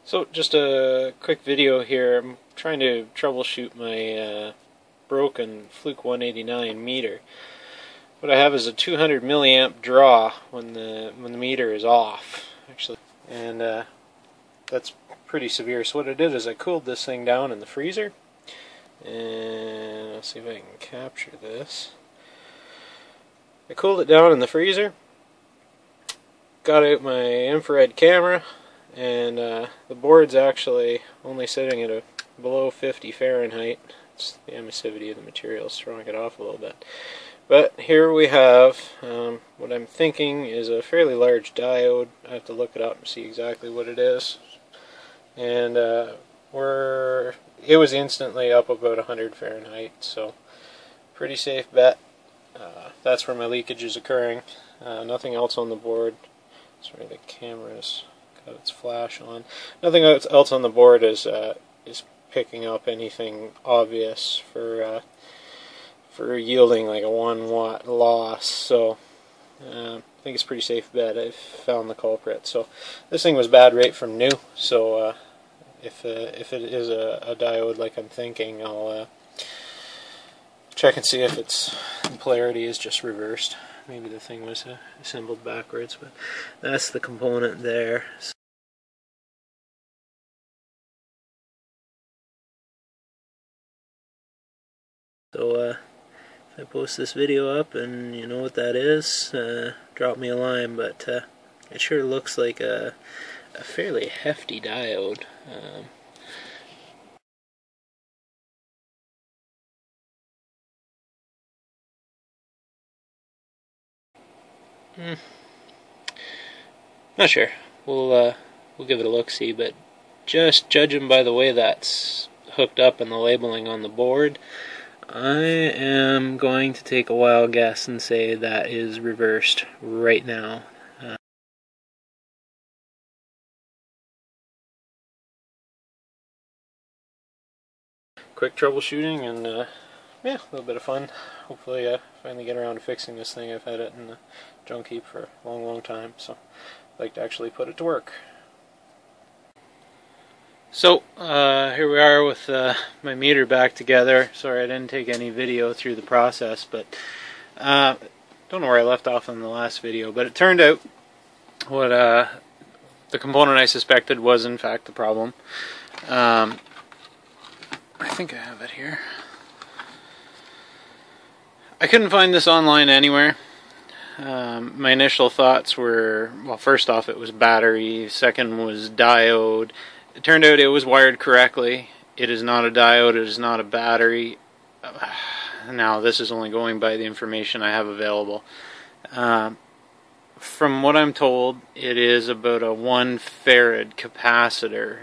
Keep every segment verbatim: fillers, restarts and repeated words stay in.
So just a quick video here. I'm trying to troubleshoot my uh, broken Fluke one eighty-nine meter. What I have is a two hundred milliamp draw when the when the meter is off, actually, and uh, that's pretty severe. So what I did is I cooled this thing down in the freezer, and I'll see if I can capture this. I cooled it down in the freezer, got out my infrared camera, and uh, the board's actually only sitting at a below fifty Fahrenheit. It's the emissivity of the material throwing it off a little bit. But here we have um, what I'm thinking is a fairly large diode. I have to look it up and see exactly what it is. And uh, we're it was instantly up about one hundred Fahrenheit, so pretty safe bet. Uh, that's where my leakage is occurring. Uh, nothing else on the board. Sorry, the camera's got its flash on. Nothing else on the board is uh, is picking up anything obvious for uh, for yielding like a one watt loss. So uh, I think it's a pretty safe bet. I've found the culprit. So this thing was bad right from new. So uh, if uh, if it is a, a diode like I'm thinking, I'll uh, check and see if its polarity is just reversed. Maybe the thing was uh, assembled backwards, but that's the component there. So uh, if I post this video up and you know what that is, uh, drop me a line, but uh, it sure looks like a, a fairly hefty diode. Um, Hmm. Not sure. We'll uh, we'll give it a look-see, but just judging by the way that's hooked up and the labeling on the board, I am going to take a wild guess and say that is reversed right now. Uh, quick troubleshooting and uh, yeah, a little bit of fun. Hopefully I uh, finally get around to fixing this thing. I've had it in the junk heap for a long, long time, so I'd like to actually put it to work. So, uh, here we are with uh, my meter back together. Sorry I didn't take any video through the process, but uh, don't know where I left off in the last video, but it turned out what uh, the component I suspected was in fact the problem. Um, I think I have it here. I couldn't find this online anywhere. Um, my initial thoughts were, well, first off, it was battery, second was diode. It turned out it was wired correctly. It is not a diode, it is not a battery. Now, this is only going by the information I have available. Uh, from what I'm told, it is about a one farad capacitor.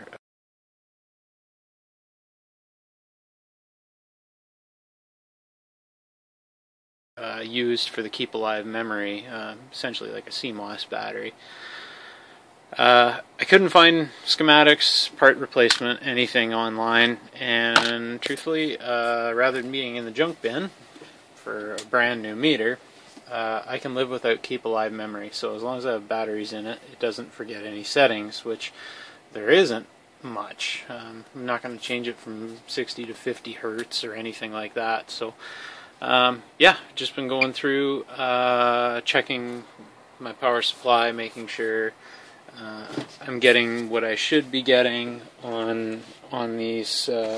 Uh, used for the keep alive memory, uh, essentially like a C MOS battery. Uh, I couldn't find schematics, part replacement, anything online, and truthfully, uh, rather than being in the junk bin for a brand new meter, uh, I can live without keep alive memory. So as long as I have batteries in it, it doesn't forget any settings, which there isn't much. Um, I'm not going to change it from sixty to fifty hertz or anything like that. So Um, yeah, just been going through, uh, checking my power supply, making sure uh, I'm getting what I should be getting on on these uh,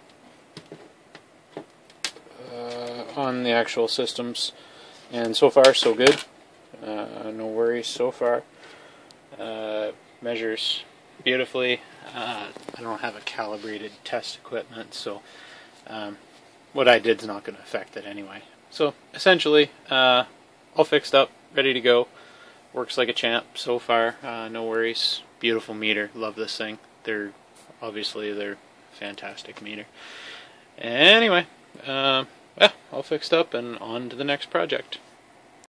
uh, on the actual systems, and so far so good. Uh, no worries so far. Uh, measures beautifully. Uh, I don't have a calibrated test equipment, so. Um, What I did is not going to affect it anyway. So essentially, uh, all fixed up, ready to go. Works like a champ so far. Uh, no worries. Beautiful meter. Love this thing. They're obviously they're fantastic meter. Anyway, uh, yeah, all fixed up and on to the next project.